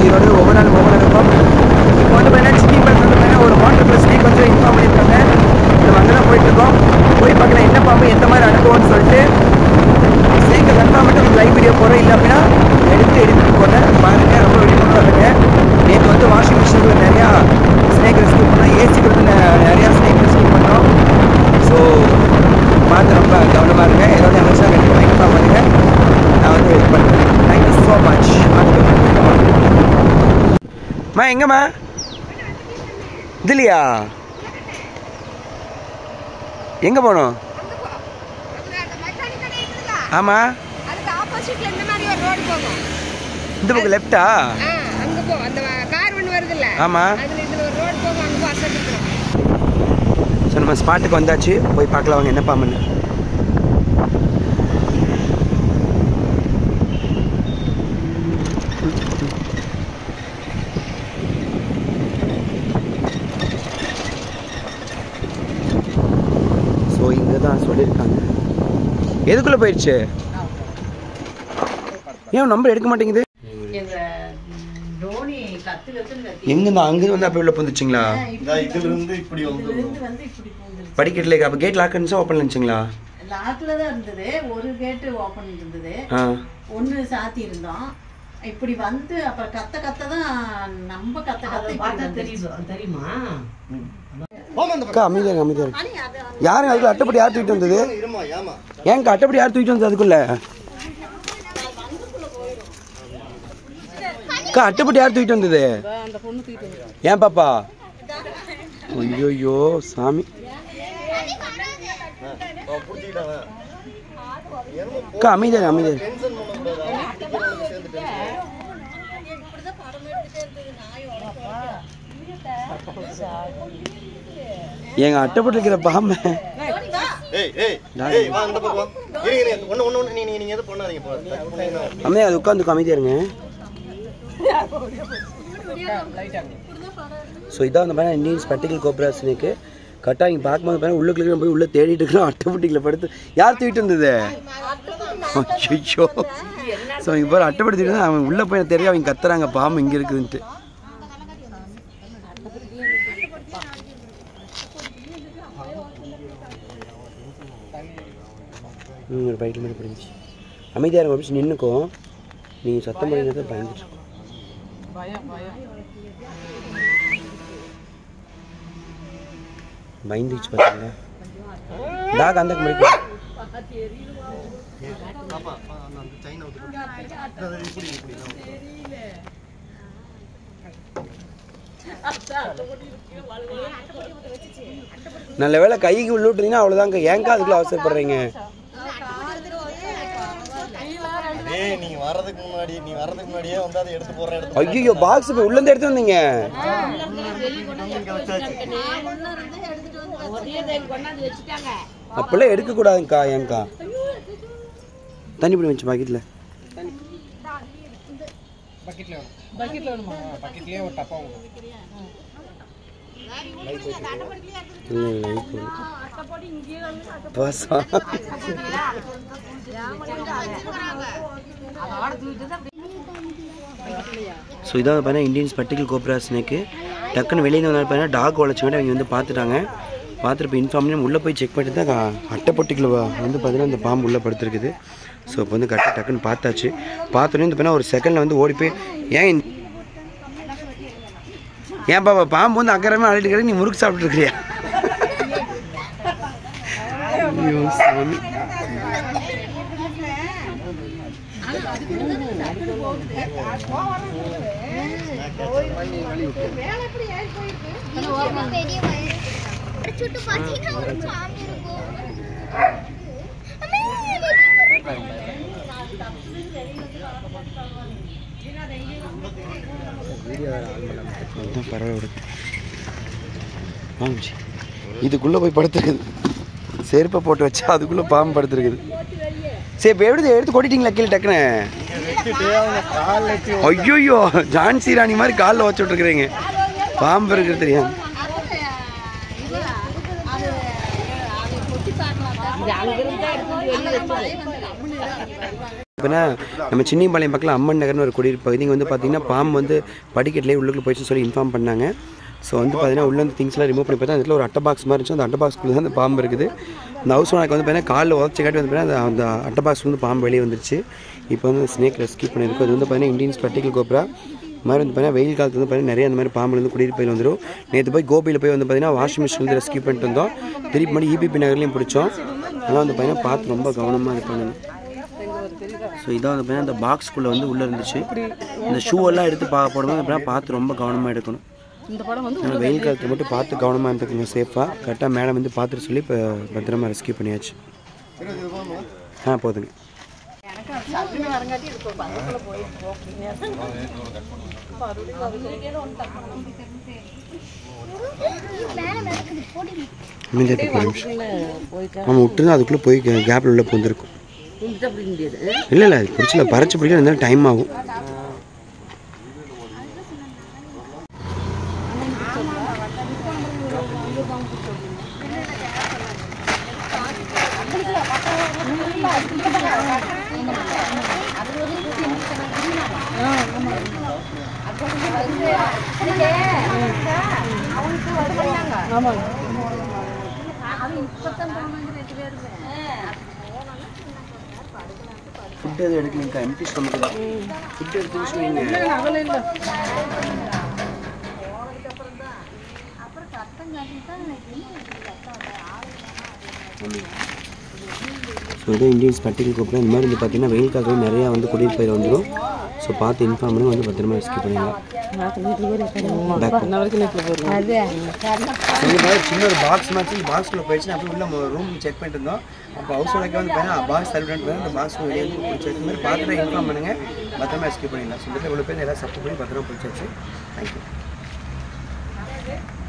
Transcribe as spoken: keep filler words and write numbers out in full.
இதோட ஒவ்வொரு நாள் ஒவ்வொரு இருக்கும். இப்போ வந்து பார்த்தீங்கன்னா சிட்டி பஸ் வந்து பார்த்தீங்கன்னா ஒரு வாட்டர் ப்ளஸ் ஸ்னேக் வந்து இன்ஃபார்ம் பண்ணியிருக்காங்க. நம்ம அங்கே தான் போயிட்டுருக்கோம். போய் பார்க்கலாம் என்ன பாம்பு எந்த மாதிரி அனுபவம்னு சொல்லிட்டு. ஸ்னேக்கை கன்ஃபார்ம் மட்டும் உங்களுக்கு லைவ் வீடியோ போகிறோம். இல்லை அப்படின்னா எடுத்து எடுத்துகிட்டு போகிறேன் பாருங்கள். ரொம்ப வெளியே வருங்க. நேற்று வந்து வாஷிங் மிஷினில் நிறையா ஸ்னேக் ரெஸ்கியூ பண்ணோம். ஏசிக்கு வந்து நிறையா ஸ்னேக் ரெஸ்கியூ பண்ணோம். ஸோ பார்த்து ரொம்ப கவனமாக இருங்க. ஏதாவது எமர்ஜென்சியாக கண்டிப்பாக இன்ஃபார்ம் பண்ணுங்கள். நான் வந்து வெயிட் பண்ணுறேன். Thank you so much. மா எங்கம்மா இதுலையா எங்கே போகணும்? ஆமாம் இந்த பக்கம் லெஃப்டா? ஆமாம். ஸோ நம்ம ஸ்பாட்டுக்கு வந்தாச்சு. போய் பார்க்கலாம் வாங்க என்ன பாம்புன்னு. ஸோ இங்கே தான் சொல்லியிருக்காங்க. எதுக்குள்ளே போயிடுச்சு? ஏன் நம்பர் எடுக்க மாட்டேங்குது? எங்கேருந்து அங்கே வந்து அப்போ உள்ள வந்துச்சுங்களா? படிக்கட்டில் அப்போ கேட் லாக் இருந்துச்சா ஓப்பன் இருந்துச்சுங்களா? லாக்ல தான் இருந்தது. ஒரு கேட் ஓப்பன் இருந்தது, ஒன்று சாத்தி இருந்தோம். இப்படி வந்து அப்புறம் கத்த கத்த தான் நம்ம கத்த கத்த பார்த்தா தெரியும். தெரியுமா? அக்கா அமைதியாக அமைதியாக யாருங்க அதுக்குள்ள அட்டைப்படி யார் தூக்கிட்டு வந்தது? ஏங்க அட்டைப்படி யார் தூக்கிட்டு வந்தது அதுக்குள்ள? அக்கா அட்டைப்பட்டி யார் தூக்கிட்டு வந்தது? ஏன் பாப்பா? ஐயோ சாமி. அக்கா அமைதியாக அமைதியாக எங்க அட்டைப்பட்டு இருக்கிற பாம்பு அம்மையா அது உட்காந்து அமைதியா இருங்க. ஸோ இதான் வந்து பார்த்தீங்கன்னா இந்தியன் ஸ்பெக்டிகல் கோப்ரா ஸ்னேக்கு. கரெக்டாக இங்கே பார்க்கும்போது பார்த்தீங்கன்னா உள்ளுக்குள்ள போய் உள்ளே தேடிட்டு இருக்கிறோம். அட்டைப்பட்டியில் படுத்து யார் தூக்கிட்டு வந்தது? ஐயோ. ஸோ இங்கே போகிற அட்டைப்படி தூக்கிட்டு அவன் உள்ளே போய் தெரியும். அவங்க கத்துறாங்க பாம்பு இங்கே இருக்குதுன்ட்டு. ஒரு பைக்கில் மேலே பிடிச்சி அமைதியாக இருக்கும். அப்படி நின்றுக்கும். நீங்கள் சத்தம் பண்ணிங்கிறத பயந்துட்டு பயந்துச்சு பார்த்தீங்களா? டாக் அந்த மாதிரி நல்ல வேலை கைக்கு உள்ள விட்டுறீங்கன்னா அவ்வளோதாங்க. ஏங்கா அதுக்குள்ள அவசரப்படுறீங்க? ஐயோ பாக்ஸ் போய் உள்ளே எடுத்து வந்தீங்க. அப்பெல்லாம் எடுக்க கூடாதுங்கக்கா. ஏங்கா தண்ணி பிடி வச்சு பாக்கெட்ல ஸோ இதான் பார்த்தீங்கன்னா இந்தியன் ஸ்பெக்டிகல் கோப்ரா ஸ்னேக்கு. டக்குன்னு வெளியே வந்து பார்த்தீங்கன்னா டாக் உழைச்சி விட அவங்க வந்து பார்த்துட்டாங்க. பார்த்துட்டு இப்போ இன்ஃபார்ம் பண்ணி உள்ளே போய் செக் பண்ணிட்டு தான் அட்டைப்பட்டிக்குள்ள வந்து பார்த்தீங்கன்னா இந்த பாம்பு உள்ளே படுத்துருக்குது. ஸோ இப்போ வந்து கரெக்டாக டக்குன்னு பார்த்தாச்சு. பார்த்தோன்னே இந்த பார்த்தீங்கன்னா ஒரு செகண்டில் வந்து ஓடி போய் ஏன் ஏன் பாப்பா பாம்பு வந்து அக்கறமே அழைட்டு கிடையாது, நீ முறுக்கு சாப்பிட்டு இருக்கிறியா? பரவாயில்ல வாங்கிச்சு. இதுக்குள்ளே போய் படுத்துருக்குது. செருப்பை போட்டு வச்சா அதுக்குள்ளே பாம்பு படுத்துருக்குது. சரி இப்போ எப்படி எடுத்து கொட்டிட்டீங்களா கீழே டக்குன்னு? ஐயோயோ ஜான்சி ராணி மாதிரி காலில் வச்சு விட்டுருக்குறீங்க. பாம்பு இருக்கிறது தெரியும். இப்போனா நம்ம சின்னிபாளையம் பக்கத்தில் அம்மன் நகர்னு ஒரு குடியிருப்பு பகுதி இங்கே வந்து பார்த்திங்கன்னா பாம்பு வந்து படிக்கட்டிலே உள்ளுக்குள்ளே போயிடுச்சுன்னு சொல்லி இன்ஃபார்ம் பண்ணாங்க. ஸோ வந்து பார்த்தீங்கன்னா உள்ள வந்து திங்ஸ்லாம் ரிமூவ் பண்ணி பார்த்தா அதில் ஒரு அட்டை பாக்ஸ் மாதிரி இருந்துச்சு. அந்த அட்டை பாக்ஸ்க்குள்ளே தான் அந்த பாம்பு இருக்குது. இந்த ஹவுஸ் ஓனருக்கு வந்து பார்த்தீங்கன்னா காலில் உதச்சி காட்டி வந்து பார்த்தீங்கன்னா அந்த அட்டை பாக்ஸ் வந்து பாம்பு வெளியே வந்துருச்சு. இப்போ வந்து ஸ்னேக் ரெஸ்கியூ பண்ணியிருக்கோம். அது வந்து பார்த்தீங்கன்னா இந்தியன் ஸ்பெக்டிக்கல் கோப்ரா மாதிரி வந்து பார்த்தீங்கன்னா வெயில் காலத்தில் வந்து பார்த்தீங்கன்னா நிறைய அந்த மாதிரி பாம்பு வந்து குடியிருப்பையில் வந்துடும். நேற்று போய் கோபியில் போய் வந்து பார்த்தீங்கன்னா வாஷிங் மிஷின் வந்து ரெஸ்கியூ பண்ணிட்டு வந்தோம். திருப்பி மணி இபிபி நகர்லையும் பிடிச்சோம். அதெல்லாம் வந்து பார்த்தீங்கன்னா பார்த்து ரொம்ப கவனமாக இருப்பாங்க. ஸோ இதான் வந்து பார்த்தீங்கன்னா அந்த பாக்ஸ்குள்ளே வந்து உள்ளே இருந்துச்சு. இந்த ஷூ எல்லாம் எடுத்து பா போடும்போது அப்படின்னா பார்த்து ரொம்ப கவனமாக எடுக்கணும். ஆனால் வெயில் காலத்தில் மட்டும் பார்த்து கவனமாக இருந்துக்குங்க சேஃபாக. கரெக்டாக மேடம் வந்து பார்த்துட்டு சொல்லி இப்போ பத்திரமா ரெஸ்கியூ பண்ணியாச்சு. ஆ போதுங்க. ஆமாம் விட்டுருந்தா அதுக்குள்ளே போய் கேப்பில் உள்ள போந்துருக்கும். இல்லை இல்லை அது பிடிச்சல பறிச்சு பிடிக்க இருந்தாலும் டைம் ஆகும். ஃபுட் எதுவும் எடுக்கலீங்கக்கா, எம்டி ஸ்டொமக் தான். ஃபுட் எடுத்து வச்சுக்கோங்க. ஸோ இதே இந்தியன் ஸ்பெக்டிக்கல் கோப்ரா இந்த மாதிரி வந்து பார்த்தீங்கன்னா வெயில் காலத்தில் நிறையா வந்து குடியிருப்பையில் வந்துடும். ஸோ பார்த்து இன்ஃபார்ம் பண்ணி வந்து பத்திரமா ரெஸ்கியூ பண்ணிடலாம். சின்ன ஒரு பாக்ஸ் மாதிரி பாக்ஸ்குள்ளே போயிடுச்சு. அப்படி உள்ள ரூம் செக் பண்ணிட்டு இருந்தோம். அப்போ ஹவுஸ் ஓனருக்கு வந்து பார்த்தீங்கன்னா பாக்ஸ் சர்வ் பண்ணிட்டு அந்த பாக்ஸ் வெளியே பிடிச்சி இந்த மாதிரி பார்த்துட்டு இன்ஃபார்ம் பண்ணுங்கள், பத்திரமா ரெஸ்கியூ பண்ணிடலாம். ஸோ இவ்வளோ பேர் எல்லாம் சப்போர்ட் பண்ணி பத்திரமா பிடிச்சாச்சு. தேங்க்யூ.